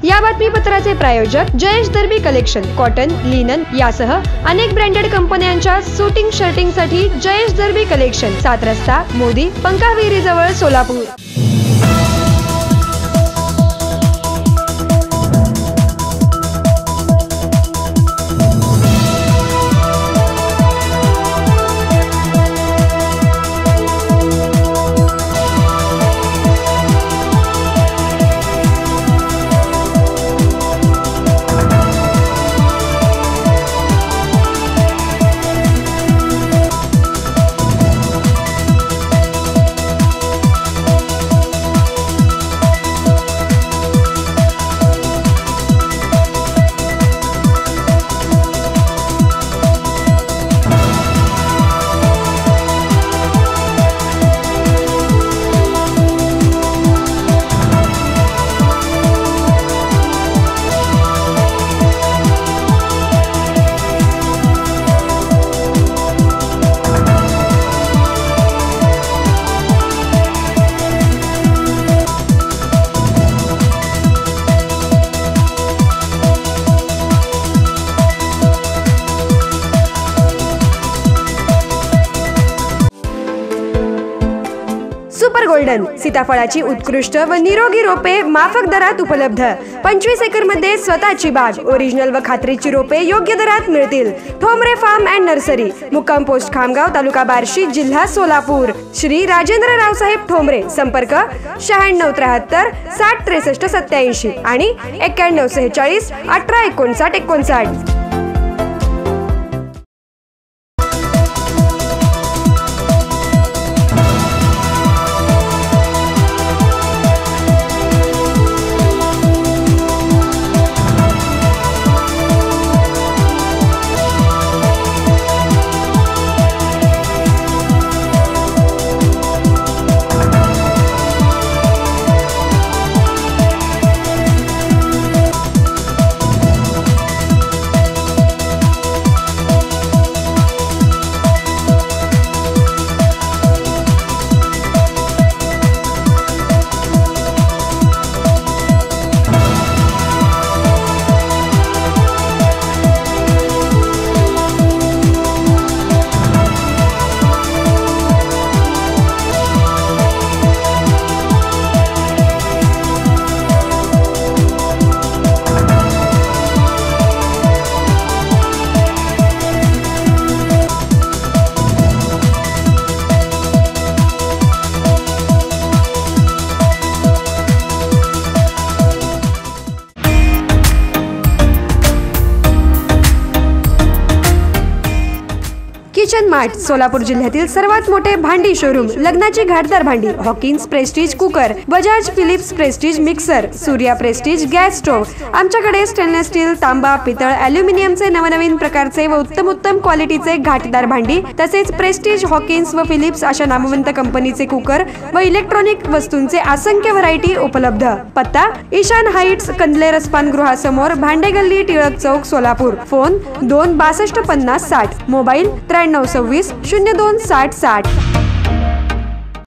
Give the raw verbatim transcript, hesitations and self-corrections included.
या बातमीपत्राचे प्रायोजक जयेश दर्बी कलेक्शन, कॉटन, लिनन यासह अनेक ब्रँडेड कंपन्यांच्या शूटिंग शर्टिंग साठी जयेश दर्बी कलेक्शन, सात रस्ता, मोदी, पंकाविहिरी जवळ, सोलापूर। सुपर गोल्डन सीताफळाची उत्कृष्ट व निरोगी रोपे माफक दरात उपलब्ध। पंचवीस एकर मध्ये स्वतःची बाग, ओरिजिनल व खात्रीची रोपे योग्य दरात मिळतील। ठोंबरे फार्म अँड नर्सरी, मुक्काम पोस्ट खामगाव, तालुका बार्शी, जिल्हा सोलापूर। श्री राजेंद्र रावसाहेब ठोंबरे, संपर्क शहाण्णव त्र्याहत्तर साठ त्रेसष्ट सत्याऐंशी आणि एक्क्याण्णव सेहेचाळीस अठरा एकोणसाठ एकोणसाठ। किचन मार्ट, सोलापूर जिल्ह्यातील सर्वात मोठे भांडी शोरूम, लग्नाची घाटदार भांडी, Hawkins Prestige cooker, Bajaj Philips Prestige mixer, Surya Prestige gas stove. आमच्याकडे स्टेनलेस स्टील, तांबा, पितळ, ॲल्युमिनियमचे नवनवीन प्रकारचे व उत्तम उत्तम क्वालिटीचे घाटदार भांडी, तसेच प्रेस्टीज, हॉकिन्स व फिलिप्स अशा नामवंत कंपनीचे कुकर व इलेक्ट्रॉनिक वस्तूंचे असंख्य व्हरायटी उपलब्ध। पत्ता ईशान हाइट्स, कंदले रसपान गृहासमोर, भांडे गल्ली, टिळक चौक, सोलापूर। फोन दोन बासष्ट पन्नास साठ, मोबाईल त्र्याण्णव सव्वीस शून्य दोन साठ साठ।